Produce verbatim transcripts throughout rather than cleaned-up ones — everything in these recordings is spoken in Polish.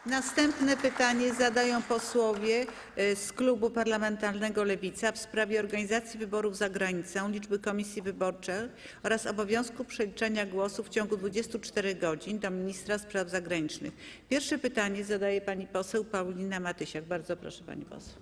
Następne pytanie zadają posłowie z Klubu Parlamentarnego Lewica w sprawie organizacji wyborów za granicą, liczby komisji wyborczych oraz obowiązku przeliczania głosów w ciągu dwudziestu czterech godzin do ministra spraw zagranicznych. Pierwsze pytanie zadaje pani poseł Paulina Matysiak. Bardzo proszę, pani poseł.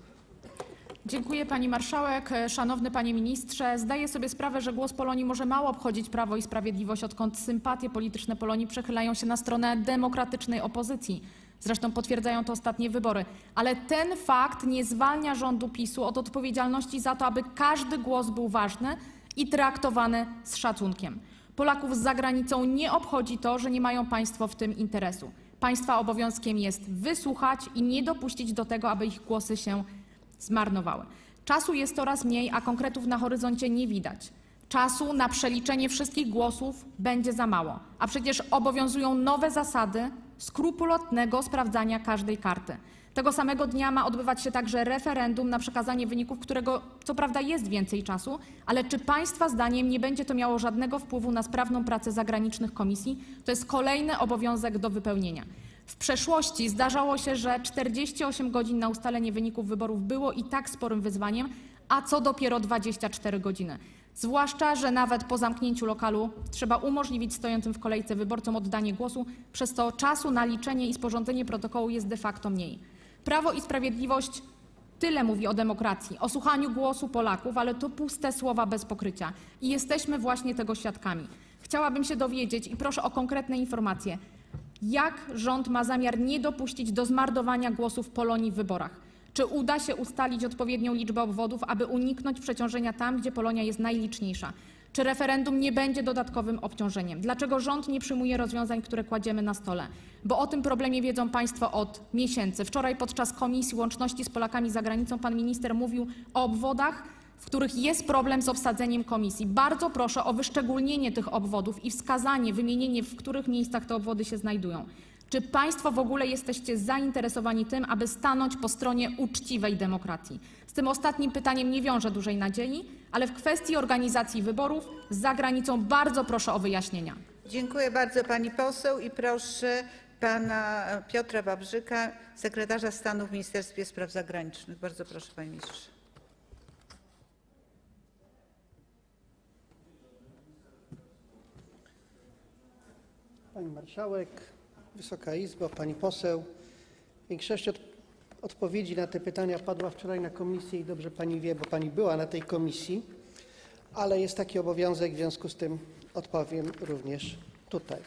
Dziękuję pani marszałek. Szanowny panie ministrze, zdaję sobie sprawę, że głos Polonii może mało obchodzić Prawo i Sprawiedliwość, odkąd sympatie polityczne Polonii przechylają się na stronę demokratycznej opozycji. Zresztą potwierdzają to ostatnie wybory. Ale ten fakt nie zwalnia rządu PiSu od odpowiedzialności za to, aby każdy głos był ważny i traktowany z szacunkiem. Polaków z zagranicą nie obchodzi to, że nie mają państwo w tym interesu. Państwa obowiązkiem jest wysłuchać i nie dopuścić do tego, aby ich głosy się zmarnowały. Czasu jest coraz mniej, a konkretów na horyzoncie nie widać. Czasu na przeliczenie wszystkich głosów będzie za mało, a przecież obowiązują nowe zasady skrupulatnego sprawdzania każdej karty. Tego samego dnia ma odbywać się także referendum na przekazanie wyników, którego co prawda jest więcej czasu, ale czy państwa zdaniem nie będzie to miało żadnego wpływu na sprawną pracę zagranicznych komisji? To jest kolejny obowiązek do wypełnienia. W przeszłości zdarzało się, że czterdzieści osiem godzin na ustalenie wyników wyborów było i tak sporym wyzwaniem, a co dopiero dwadzieścia cztery godziny. Zwłaszcza, że nawet po zamknięciu lokalu trzeba umożliwić stojącym w kolejce wyborcom oddanie głosu, przez co czasu na liczenie i sporządzenie protokołu jest de facto mniej. Prawo i Sprawiedliwość tyle mówi o demokracji, o słuchaniu głosu Polaków, ale to puste słowa bez pokrycia i jesteśmy właśnie tego świadkami. Chciałabym się dowiedzieć i proszę o konkretne informacje, jak rząd ma zamiar nie dopuścić do zmarnowania głosów w Polonii w wyborach? Czy uda się ustalić odpowiednią liczbę obwodów, aby uniknąć przeciążenia tam, gdzie Polonia jest najliczniejsza? Czy referendum nie będzie dodatkowym obciążeniem? Dlaczego rząd nie przyjmuje rozwiązań, które kładziemy na stole? Bo o tym problemie wiedzą państwo od miesięcy. Wczoraj podczas Komisji Łączności z Polakami za Granicą pan minister mówił o obwodach, w których jest problem z obsadzeniem komisji. Bardzo proszę o wyszczególnienie tych obwodów i wskazanie, wymienienie, w których miejscach te obwody się znajdują. Czy państwo w ogóle jesteście zainteresowani tym, aby stanąć po stronie uczciwej demokracji? Z tym ostatnim pytaniem nie wiążę dużej nadziei, ale w kwestii organizacji wyborów za granicą bardzo proszę o wyjaśnienia. Dziękuję bardzo pani poseł i proszę pana Piotra Wawrzyka, sekretarza stanu w Ministerstwie Spraw Zagranicznych. Bardzo proszę, panie ministrze. Pani marszałek, Wysoka Izbo, pani poseł. Większość od, odpowiedzi na te pytania padła wczoraj na komisji i dobrze pani wie, bo pani była na tej komisji, ale jest taki obowiązek, w związku z tym odpowiem również tutaj.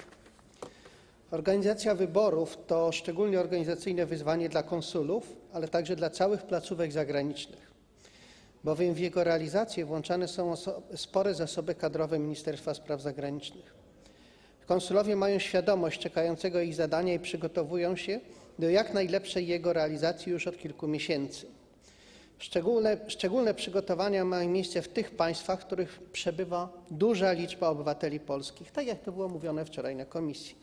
Organizacja wyborów to szczególnie organizacyjne wyzwanie dla konsulów, ale także dla całych placówek zagranicznych, bowiem w jego realizację włączane są spore zasoby kadrowe Ministerstwa Spraw Zagranicznych. Konsulowie mają świadomość czekającego ich zadania i przygotowują się do jak najlepszej jego realizacji już od kilku miesięcy. Szczególne, szczególne przygotowania mają miejsce w tych państwach, w których przebywa duża liczba obywateli polskich, tak jak to było mówione wczoraj na komisji.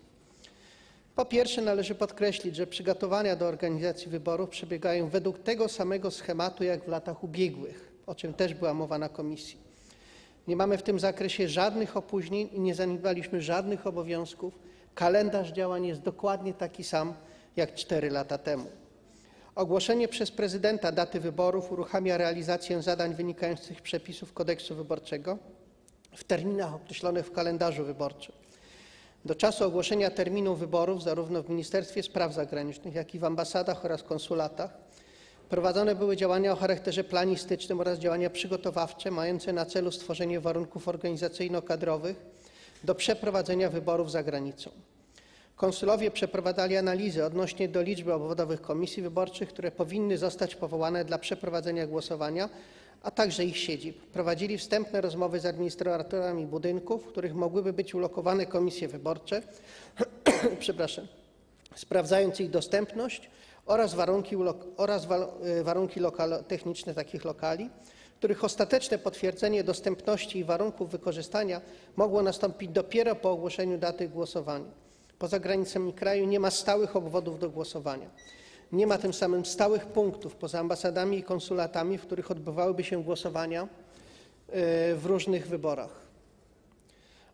Po pierwsze, należy podkreślić, że przygotowania do organizacji wyborów przebiegają według tego samego schematu jak w latach ubiegłych, o czym też była mowa na komisji. Nie mamy w tym zakresie żadnych opóźnień i nie zaniedbaliśmy żadnych obowiązków. Kalendarz działań jest dokładnie taki sam jak cztery lata temu. Ogłoszenie przez prezydenta daty wyborów uruchamia realizację zadań wynikających z przepisów kodeksu wyborczego w terminach określonych w kalendarzu wyborczym. Do czasu ogłoszenia terminu wyborów zarówno w Ministerstwie Spraw Zagranicznych, jak i w ambasadach oraz konsulatach prowadzone były działania o charakterze planistycznym oraz działania przygotowawcze mające na celu stworzenie warunków organizacyjno-kadrowych do przeprowadzenia wyborów za granicą. Konsulowie przeprowadzali analizy odnośnie do liczby obwodowych komisji wyborczych, które powinny zostać powołane dla przeprowadzenia głosowania, a także ich siedzib. Prowadzili wstępne rozmowy z administratorami budynków, w których mogłyby być ulokowane komisje wyborcze, przepraszam, sprawdzając ich dostępność oraz warunki, oraz warunki lokal, techniczne takich lokali, których ostateczne potwierdzenie dostępności i warunków wykorzystania mogło nastąpić dopiero po ogłoszeniu daty głosowania. Poza granicami kraju nie ma stałych obwodów do głosowania. Nie ma tym samym stałych punktów poza ambasadami i konsulatami, w których odbywałyby się głosowania w różnych wyborach.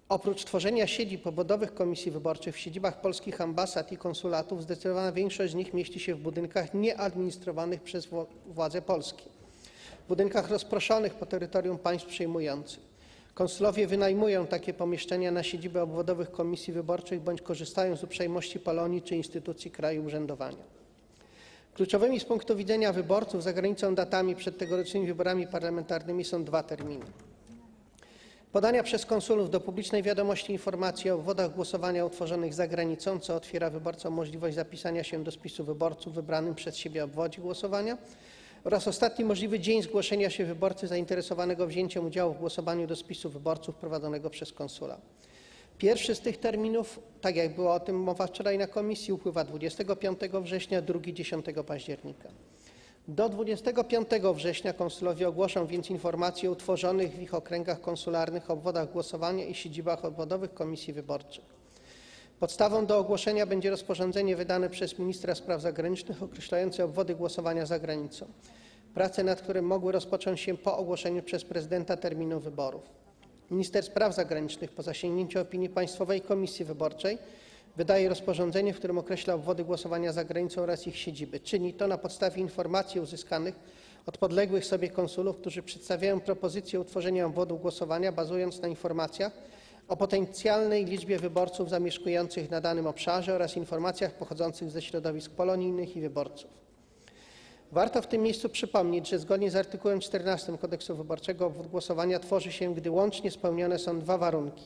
Oprócz tworzenia siedzib obwodowych komisji wyborczych w siedzibach polskich ambasad i konsulatów zdecydowana większość z nich mieści się w budynkach nieadministrowanych przez władze polskie, w budynkach rozproszonych po terytorium państw przyjmujących. Konsulowie wynajmują takie pomieszczenia na siedziby obwodowych komisji wyborczych bądź korzystają z uprzejmości Polonii czy instytucji kraju urzędowania. Kluczowymi z punktu widzenia wyborców za granicą datami przed tegorocznymi wyborami parlamentarnymi są dwa terminy. Podania przez konsulów do publicznej wiadomości informacji o obwodach głosowania utworzonych za granicą, co otwiera wyborcom możliwość zapisania się do spisu wyborców w wybranym przez siebie obwodzie głosowania, oraz ostatni możliwy dzień zgłoszenia się wyborcy zainteresowanego wzięciem udziału w głosowaniu do spisu wyborców prowadzonego przez konsula. Pierwszy z tych terminów, tak jak była o tym mowa wczoraj na komisji, upływa dwudziestego piątego września, drugi dziesiątego października. Do dwudziestego piątego września konsulowie ogłoszą więc informacje o utworzonych w ich okręgach konsularnych obwodach głosowania i siedzibach obwodowych komisji wyborczych. Podstawą do ogłoszenia będzie rozporządzenie wydane przez ministra spraw zagranicznych określające obwody głosowania za granicą, prace nad którym mogły rozpocząć się po ogłoszeniu przez prezydenta terminu wyborów. Minister spraw zagranicznych po zasięgnięciu opinii Państwowej Komisji Wyborczej wydaje rozporządzenie, w którym określa obwody głosowania za granicą oraz ich siedziby. Czyni to na podstawie informacji uzyskanych od podległych sobie konsulów, którzy przedstawiają propozycję utworzenia obwodu głosowania, bazując na informacjach o potencjalnej liczbie wyborców zamieszkujących na danym obszarze oraz informacjach pochodzących ze środowisk polonijnych i wyborców. Warto w tym miejscu przypomnieć, że zgodnie z artykułem czternastym Kodeksu Wyborczego obwód głosowania tworzy się, gdy łącznie spełnione są dwa warunki.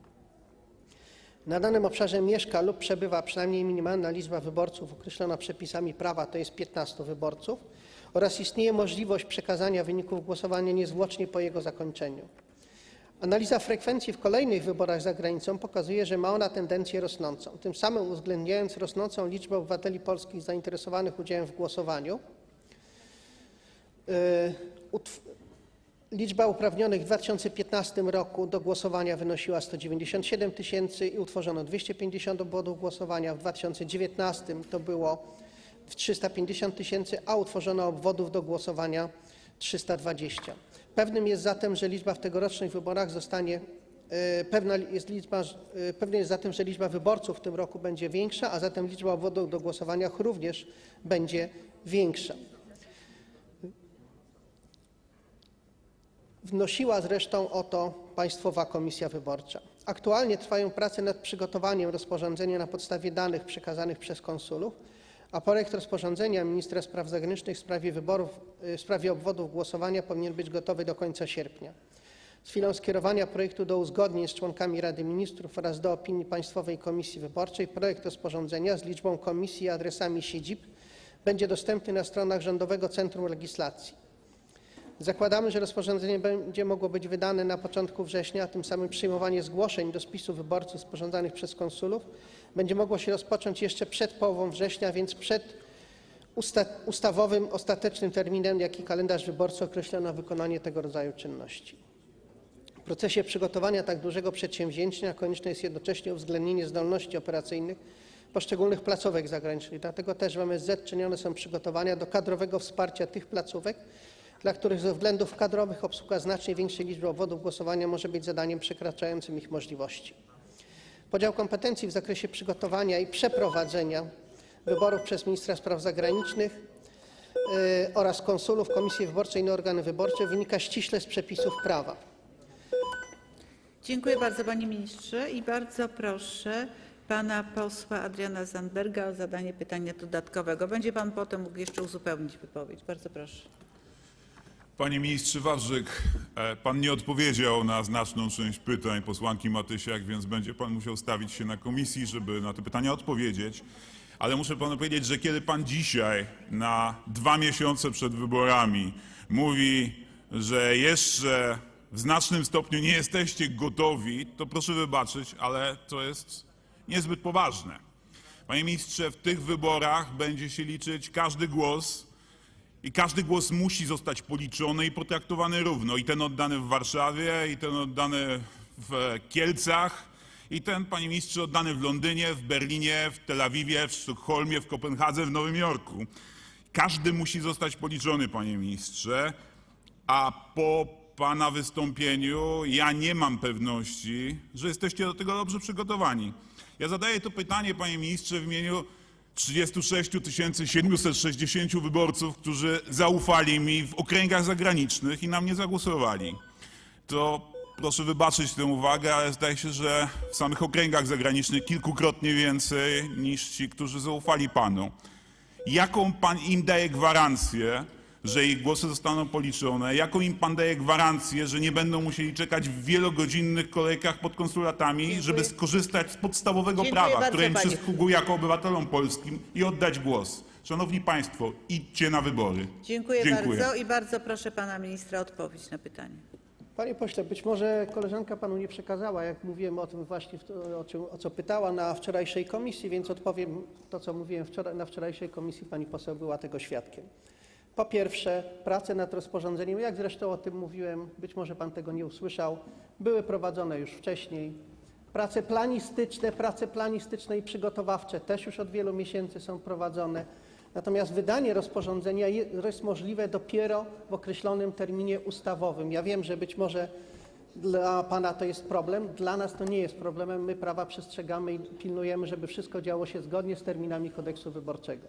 Na danym obszarze mieszka lub przebywa przynajmniej minimalna liczba wyborców określona przepisami prawa, to jest piętnastu wyborców, oraz istnieje możliwość przekazania wyników głosowania niezwłocznie po jego zakończeniu. Analiza frekwencji w kolejnych wyborach za granicą pokazuje, że ma ona tendencję rosnącą. Tym samym uwzględniając rosnącą liczbę obywateli polskich zainteresowanych udziałem w głosowaniu, yy, liczba uprawnionych w dwa tysiące piętnastym roku do głosowania wynosiła sto dziewięćdziesiąt siedem tysięcy i utworzono dwieście pięćdziesiąt obwodów głosowania. W dwa tysiące dziewiętnastym to było trzysta pięćdziesiąt tysięcy, a utworzono obwodów do głosowania trzysta dwadzieścia. Pewnym jest zatem, że liczba w tegorocznych wyborach zostanie, pewna jest liczba, pewne jest zatem, że liczba wyborców w tym roku będzie większa, a zatem liczba obwodów do głosowania również będzie większa. Wnosiła zresztą o to Państwowa Komisja Wyborcza. Aktualnie trwają prace nad przygotowaniem rozporządzenia na podstawie danych przekazanych przez konsulów, a projekt rozporządzenia ministra spraw zagranicznych w sprawie wyborów, w sprawie obwodów głosowania powinien być gotowy do końca sierpnia. Z chwilą skierowania projektu do uzgodnień z członkami Rady Ministrów oraz do opinii Państwowej Komisji Wyborczej projekt rozporządzenia z liczbą komisji i adresami siedzib będzie dostępny na stronach Rządowego Centrum Legislacji. Zakładamy, że rozporządzenie będzie mogło być wydane na początku września, a tym samym przyjmowanie zgłoszeń do spisu wyborców sporządzanych przez konsulów będzie mogło się rozpocząć jeszcze przed połową września, więc przed usta ustawowym ostatecznym terminem, jaki kalendarz wyborczy określa na wykonanie tego rodzaju czynności. W procesie przygotowania tak dużego przedsięwzięcia konieczne jest jednocześnie uwzględnienie zdolności operacyjnych poszczególnych placówek zagranicznych. Dlatego też w M S Z czynione są przygotowania do kadrowego wsparcia tych placówek, dla których ze względów kadrowych obsługa znacznie większej liczby obwodów głosowania może być zadaniem przekraczającym ich możliwości. Podział kompetencji w zakresie przygotowania i przeprowadzenia wyborów przez ministra spraw zagranicznych yy, oraz konsulów, komisji wyborczej i organy wyborcze wynika ściśle z przepisów prawa. Dziękuję bardzo, panie ministrze, i bardzo proszę pana posła Adriana Zandberga o zadanie pytania dodatkowego. Będzie pan potem mógł jeszcze uzupełnić wypowiedź. Bardzo proszę. Panie ministrze Wawrzyk, pan nie odpowiedział na znaczną część pytań posłanki Matysiak, więc będzie pan musiał stawić się na komisji, żeby na te pytania odpowiedzieć. Ale muszę panu powiedzieć, że kiedy pan dzisiaj na dwa miesiące przed wyborami mówi, że jeszcze w znacznym stopniu nie jesteście gotowi, to proszę wybaczyć, ale to jest niezbyt poważne. Panie ministrze, w tych wyborach będzie się liczyć każdy głos i każdy głos musi zostać policzony i potraktowany równo. I ten oddany w Warszawie, i ten oddany w Kielcach, i ten, panie ministrze, oddany w Londynie, w Berlinie, w Tel Awiwie, w Sztokholmie, w Kopenhadze, w Nowym Jorku. Każdy musi zostać policzony, panie ministrze, a po pana wystąpieniu ja nie mam pewności, że jesteście do tego dobrze przygotowani. Ja zadaję to pytanie, panie ministrze, w imieniu trzydziestu sześciu tysięcy siedmiuset sześćdziesięciu wyborców, którzy zaufali mi w okręgach zagranicznych i na mnie zagłosowali. To proszę wybaczyć tę uwagę, ale zdaje się, że w samych okręgach zagranicznych kilkukrotnie więcej niż ci, którzy zaufali panu. Jaką pan im daje gwarancję, że ich głosy zostaną policzone? Jaką im pan daje gwarancję, że nie będą musieli czekać w wielogodzinnych kolejkach pod konsulatami, Dziękuję. żeby skorzystać z podstawowego Dziękuję prawa, bardzo, które im panie. przysługuje jako obywatelom polskim i oddać głos? Szanowni państwo, idźcie na wybory. Dziękuję, Dziękuję. bardzo i bardzo proszę pana ministra o odpowiedź na pytanie. Panie pośle, być może koleżanka panu nie przekazała, jak mówiłem o tym właśnie, o, czym, o co pytała na wczorajszej komisji, więc odpowiem to, co mówiłem wczoraj, na wczorajszej komisji. Pani poseł była tego świadkiem. Po pierwsze, prace nad rozporządzeniem, jak zresztą o tym mówiłem, być może pan tego nie usłyszał, były prowadzone już wcześniej. Prace planistyczne, prace planistyczne i przygotowawcze też już od wielu miesięcy są prowadzone. Natomiast wydanie rozporządzenia jest możliwe dopiero w określonym terminie ustawowym. Ja wiem, że być może dla pana to jest problem, dla nas to nie jest problemem. My prawa przestrzegamy i pilnujemy, żeby wszystko działo się zgodnie z terminami kodeksu wyborczego.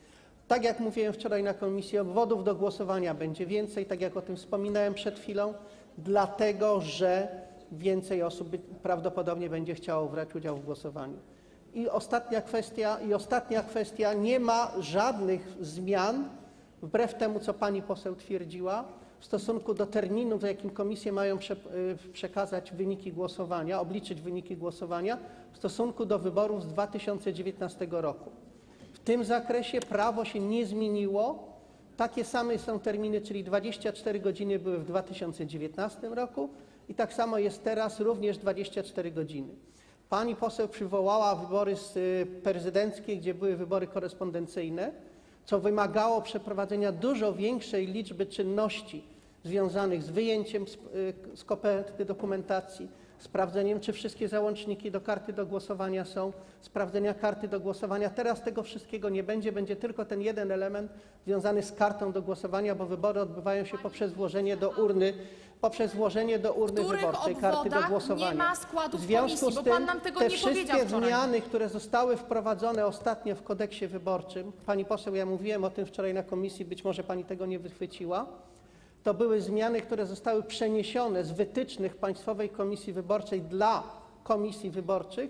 Tak jak mówiłem wczoraj na komisji, obwodów do głosowania będzie więcej, tak jak o tym wspominałem przed chwilą, dlatego że więcej osób prawdopodobnie będzie chciało brać udział w głosowaniu. I ostatnia kwestia, i ostatnia kwestia, nie ma żadnych zmian, wbrew temu, co pani poseł twierdziła, w stosunku do terminu, w jakim komisje mają prze, przekazać wyniki głosowania, obliczyć wyniki głosowania w stosunku do wyborów z dwa tysiące dziewiętnastego roku. W tym zakresie prawo się nie zmieniło. Takie same są terminy, czyli dwadzieścia cztery godziny były w dwa tysiące dziewiętnastym roku i tak samo jest teraz, również dwadzieścia cztery godziny. Pani poseł przywołała wybory prezydenckie, gdzie były wybory korespondencyjne, co wymagało przeprowadzenia dużo większej liczby czynności związanych z wyjęciem z koperty dokumentacji, sprawdzeniem, czy wszystkie załączniki do karty do głosowania są, sprawdzenia karty do głosowania. Teraz tego wszystkiego nie będzie, będzie tylko ten jeden element związany z kartą do głosowania, bo wybory odbywają się poprzez włożenie do urny, poprzez włożenie do urny W których wyborczej karty do obwodach głosowania. nie ma składów W związku komisji, z bo tym pan nam tego te nie powiedział wszystkie wczoraj. zmiany, które zostały wprowadzone ostatnio w kodeksie wyborczym, pani poseł, ja mówiłem o tym wczoraj na komisji, być może pani tego nie wychwyciła, to były zmiany, które zostały przeniesione z wytycznych Państwowej Komisji Wyborczej dla komisji wyborczych,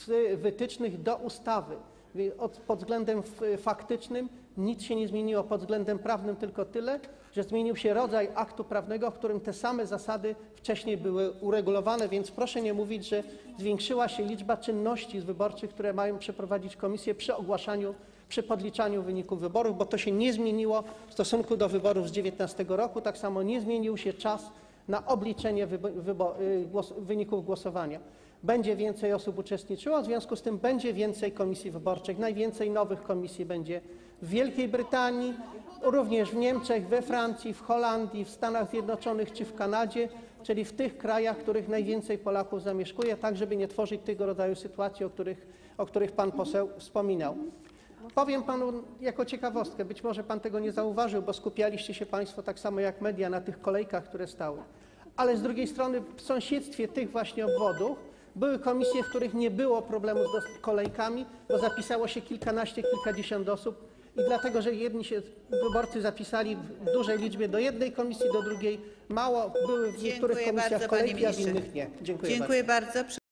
z wytycznych do ustawy. Pod względem faktycznym nic się nie zmieniło, pod względem prawnym tylko tyle, że zmienił się rodzaj aktu prawnego, w którym te same zasady wcześniej były uregulowane, więc proszę nie mówić, że zwiększyła się liczba czynności wyborczych, które mają przeprowadzić komisje przy ogłaszaniu, przy podliczaniu wyników wyborów, bo to się nie zmieniło w stosunku do wyborów z dwa tysiące dziewiętnastego roku. Tak samo nie zmienił się czas na obliczenie głos wyników głosowania. Będzie więcej osób uczestniczyło, w związku z tym będzie więcej komisji wyborczych. Najwięcej nowych komisji będzie w Wielkiej Brytanii, również w Niemczech, we Francji, w Holandii, w Stanach Zjednoczonych czy w Kanadzie, czyli w tych krajach, w których najwięcej Polaków zamieszkuje, tak żeby nie tworzyć tego rodzaju sytuacji, o których, o których pan poseł wspominał. Powiem panu jako ciekawostkę, być może pan tego nie zauważył, bo skupialiście się państwo tak samo jak media na tych kolejkach, które stały. Ale z drugiej strony w sąsiedztwie tych właśnie obwodów były komisje, w których nie było problemu z kolejkami, bo zapisało się kilkanaście, kilkadziesiąt osób i dlatego, że jedni się wyborcy zapisali w dużej liczbie do jednej komisji, do drugiej mało, były w niektórych Dziękuję komisjach bardzo, kolejki, panie a w ministrze. innych nie. Dziękuję, Dziękuję bardzo. bardzo.